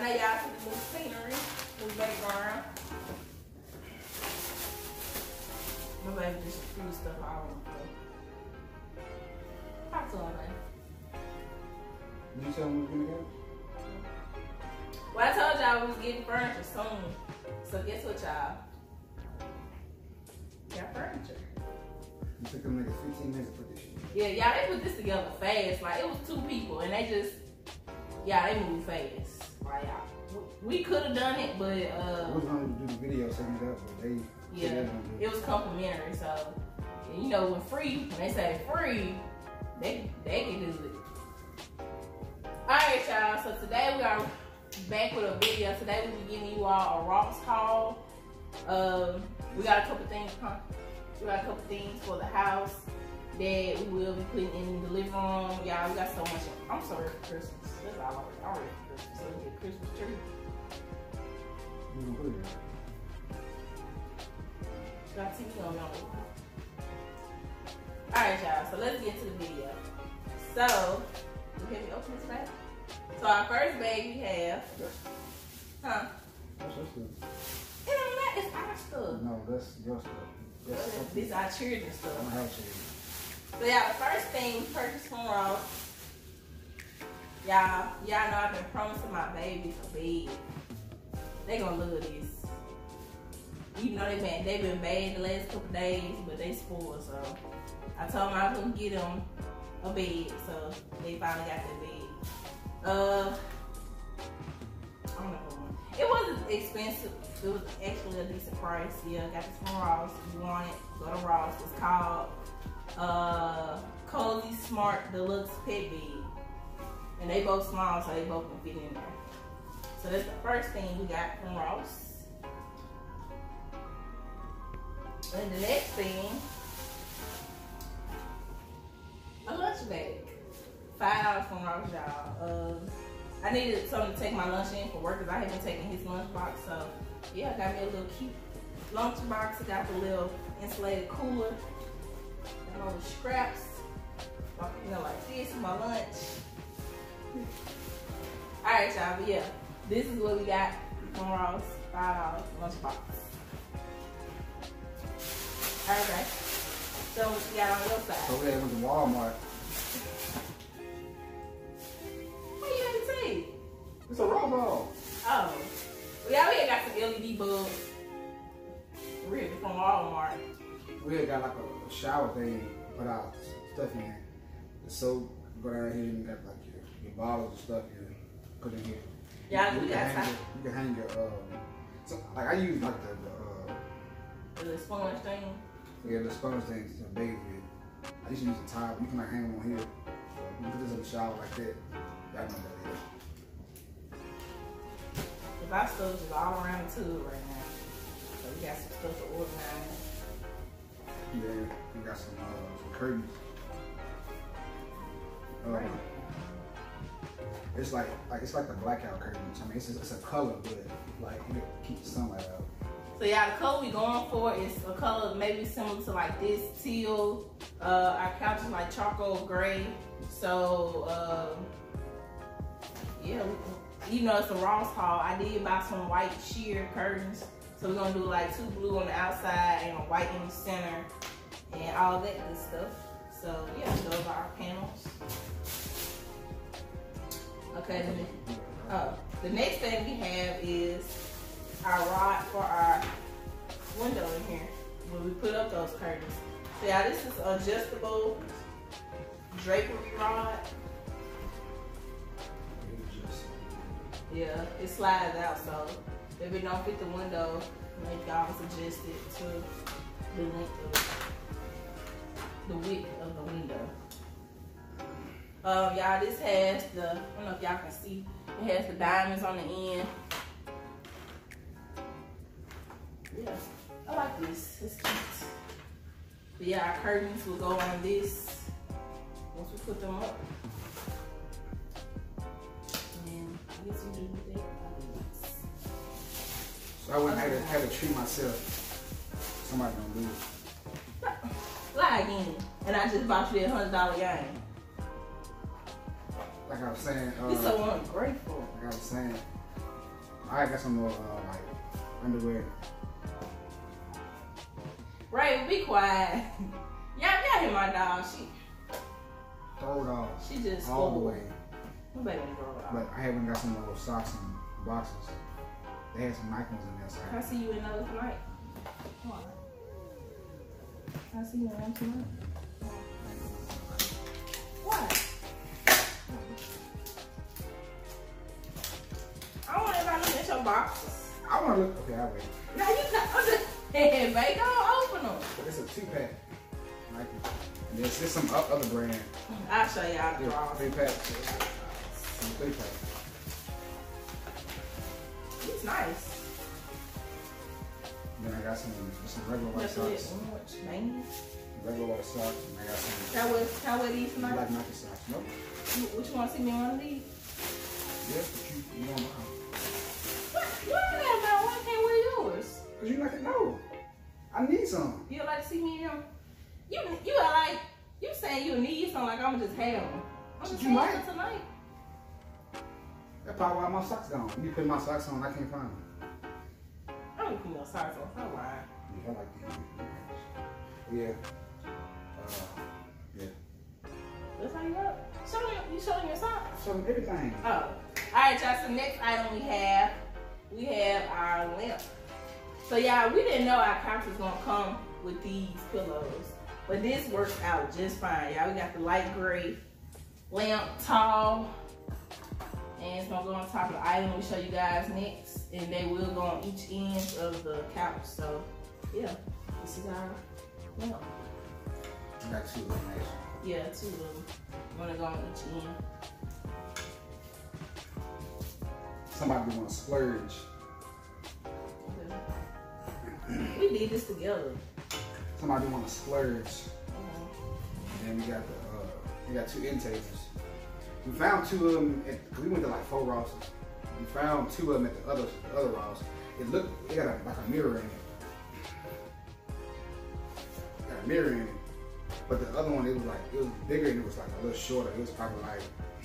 know y'all see the new scenery, new background. My baby just threw stuff all over the place. Talk to him, man. You tell me we're gonna go? Well, I told y'all we was getting furniture soon. So guess what, y'all? Got furniture. It took them like 15 minutes to put this shit. Yeah, y'all, they put this together fast. Like, it was 2 people, and they just, yeah, they moved fast. Like, we could have done it, but we was gonna do the video setting it up, but they it was complimentary. So, you know, when they say free, they can do it. All right, y'all. So today we are back with a video. Today we'll be giving you all a Ross haul. We got a couple things. We got a couple things for the house that we will be putting in the living room. Y'all, we got so much. I'm sorry for Christmas. That's all I'm ready for Christmas. So we get a Christmas tree. You gonna put it Got TV on the wall. Alright, y'all. So let's get to the video. So, can we open this bag? So our first bag we have. Huh? What's your stuff? It's our stuff. No, that's your stuff. This is our children's I don't stuff. have children. So yeah, the first thing we purchased from Ross. Y'all know I've been promising my babies a bed. They gonna love this. Even though they've been bad the last couple days, but they spoiled. So I told them I was gonna get them a bed. So they finally got their bed. I don't know. It wasn't expensive. It was actually a decent price. Yeah, got this from Ross. If you want it, go to Ross. It's called Cozy Smart Deluxe Pet Bed. And they both small, so they both can fit in there. So that's the first thing we got from Ross. And the next thing, a lunch bag. $5 from Ross, y'all. I needed something to take my lunch in for work because I haven't taken his lunch box. So yeah, I got me a little cute lunch box. I got the little insulated cooler. Got all the scraps. You know, like this for my lunch. Alright, y'all, but yeah, this is what we got from Ross. $5 lunch box. Alright, guys. So what you got on your side? So we went to Walmart. What you had to take? It's a robot. Oh. Yeah, we had got some LED bulbs. Really from Walmart. We had got like a shower thing, put our stuff in. The soap, go down here and got like your bottles and stuff you put in here. Yeah, we you got can hang your so, like I use like the sponge thing. yeah, the sponge things to bathe with. I used to use a towel. You can like hang them on here. So you put this in the shower like that. Y'all know what that is. If our stuff is all around the tube right now. So we got some stuff to organize. Yeah, we got some curtains. Right. It's like the blackout curtains. I mean, it's a color, but like it keeps the sunlight out. So yeah, the color we going for is a color maybe similar to like this teal. Our couch is like charcoal gray. So yeah, even though it's a Ross haul, I did buy some white sheer curtains. So we're gonna do like 2 blue on the outside and a white in the center and all that good stuff. So yeah, those are our panels. Okay, the next thing we have is our rod for our window in here when we put up those curtains. So yeah, this is adjustable drapery rod. Yeah, it slides out, so if it don't fit the window, you can always adjust it to the length of the width of the window. Y'all, this has the, I don't know if y'all can see, it has the diamonds on the end. Yeah, I like this, it's cute. But yeah, our curtains will go on this once we put them up. And I guess we do that. So I went and had to treat myself. Somebody gonna do it. Lie again. And I just bought you that $100 game. Like I was saying, You're so ungrateful. like I was saying, I got some more like underwear. Ray, be quiet. Y'all hear my dog? She Throw it off. She just all the way. Nobody gonna throw it off. But I haven't got some more socks and boxes. They had some Nikons in there. So I see you in those tonight. Come on. I see you in them tonight. What? I want everybody to look at your boxes. I want to look. Okay, I'll wait. No, you can't. I'm just saying, babe. Don't open them. But it's a 2-pack. Nike. And there's some other brand. I'll show y'all the drawers. 3-pack. 3-pack. It's nice. Then I got some regular white socks. Regular white socks. And I got some. Can I wear these tonight? Black Nike socks. Nope. Which one see me on one of these? Yes, but you want mine. Why I can't wear yours? Cause you like it. No. I need some. You like to see me in them? You are like, you saying you need some like I'm just have them. I'm just you might. them tonight. That's probably why my socks gone. You put my socks on, I can't find them. I don't put no socks on. I'm lying. Yeah, I like these. Yeah. Yeah. That's how you up. You showing your socks? So everything. Oh. All right, y'all. So next item we have our lamp. So y'all, we didn't know our couch was gonna come with these pillows, but this works out just fine. Y'all, we got the light gray lamp, tall, and it's gonna go on top of the item we show you guys next, and they will go on each end of the couch. So yeah, this is our lamp. I got 2 of them actually. Yeah, 2 of them. I'm gonna go on each end. Somebody want to splurge. We did this together. Somebody want to splurge. And then we got 2 end tables. We found 2 of them cause we went to like 4 Rosses. We found 2 of them at the other Ross. It got like a mirror in it. Got a mirror in it. But the other one, it was bigger and it was like a little shorter. It was probably like,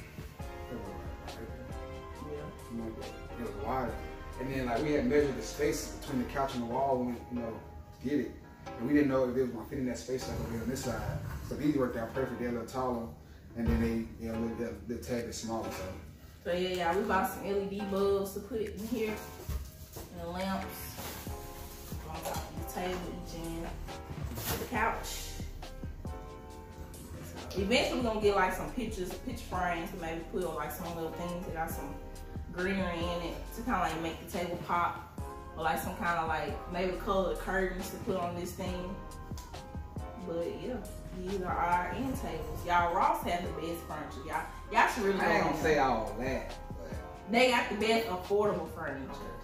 it was wider. And then like we had measured the space between the couch and the wall when to get it. And we didn't know if it was gonna fit in that space like over here on this side. So these worked out perfect. They're a little taller, and then they tad bit smaller. So yeah, we bought some LED bulbs to put it in here, and the lamps on top of the table each end to the couch. Eventually we're gonna get like some picture frames to maybe put on like some little things that got some greenery in it to kind of like make the table pop, or like some kind of like maybe colored curtains to put on this thing. But yeah, these are our end tables. Y'all, Ross has the best furniture. Y'all should really go. I ain't gonna say all that, but they got the best affordable furniture.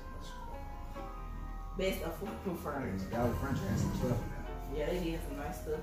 Best affordable furniture. Dollar Furniture has some stuff in there. Yeah, they did some nice stuff.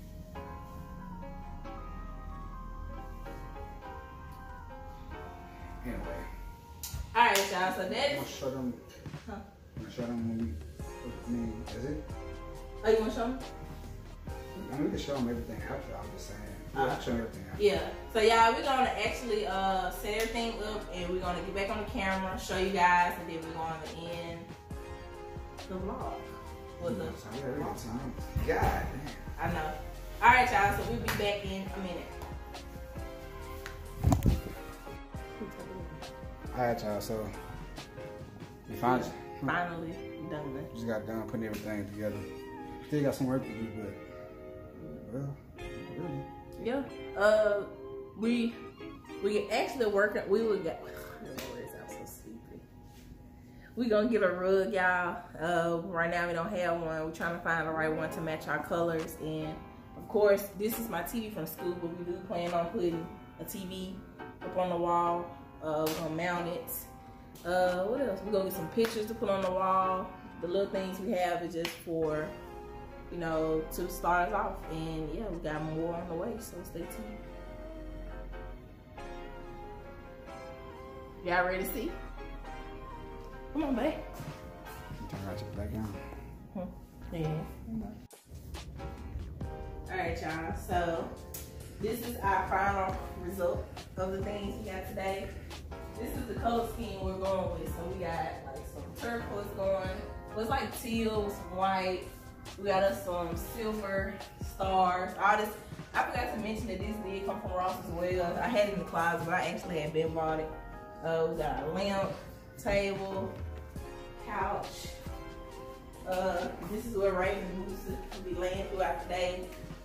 Anyway. Alright, y'all, so that I'm is. gonna show them. Huh? I'm gonna show them when we. Is it? Oh, you wanna show them? I mean, we can show them everything after. I'm just saying. Yeah, show them everything after. Yeah. So, y'all, we're gonna actually set everything up, and we're gonna get back on the camera, show you guys, and then we're gonna end the vlog. With the God damn. I know. Alright, y'all, so we'll be back in a minute. Alright, y'all, so we finally done. Just got done putting everything together. Still got some work to do, but well, really. Yeah. We actually working. We would get. I'm so sleepy. We gonna get a rug, y'all. Right now we don't have one. We're trying to find the right one to match our colors, and of course this is my TV from school, but we do plan on putting a TV up on the wall. We're gonna mount it. What else? We're gonna get some pictures to put on the wall. The little things we have is just for, to start us off. And yeah, we got more on the way, so stay tuned. Y'all ready to see? Come on, babe. Turn right to the back down. Yeah. Alright, y'all. So this is our final result of the things we got today. This is the color scheme we're going with. So we got like some turquoise going. It was like teal, some white. We got us some silver stars. All this. I forgot to mention that this did come from Ross as well. I had it in the closet, but I actually had been bought it. We got a lamp, table, couch. This is where Raven and Moose will be laying throughout the day.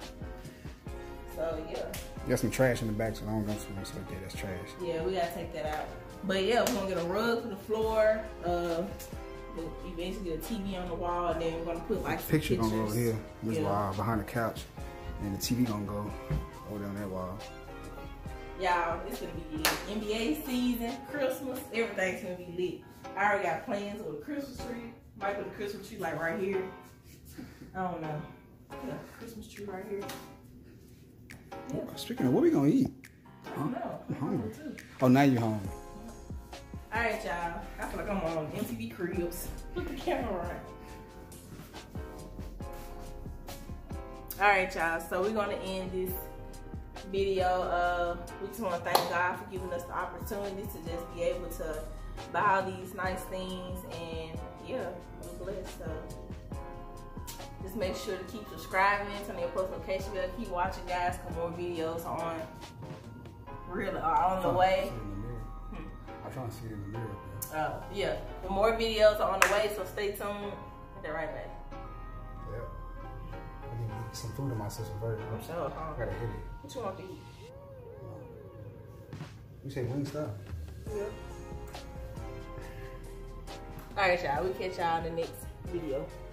So yeah. You got some trash in the back, so I don't know if it's okay. That's trash. Yeah, we gotta take that out. But yeah, we're gonna get a rug for the floor. We'll eventually get a TV on the wall, and then we're gonna put like the picture some gonna go over here, this yeah. wall behind the couch, and the TV gonna go over there on that wall. Y'all, it's gonna be NBA season, Christmas, everything's gonna be lit. I already got plans with a Christmas tree. Might put a Christmas tree like right here. I don't know. Yeah, Christmas tree right here. Yeah. Speaking of, what we gonna eat? I don't know. I'm hungry. Oh, now you're hungry. All right, y'all. I feel like I'm on MTV Cribs. Put the camera on. All right, y'all. So we're gonna end this video. We just want to thank God for giving us the opportunity to just be able to buy all these nice things, and yeah, we're blessed. So just make sure to keep subscribing, turn your post notification bell, keep watching, guys. Cause more videos on the way. I'm trying to see it in the mirror. Oh, yeah. The more videos are on the way, so stay tuned. They're right back. Yeah. I need to get some food in my system first. I'm sure. I gotta hit it. What you want to eat? You say Wingstop? Yeah. Alright, y'all. We'll catch y'all in the next video.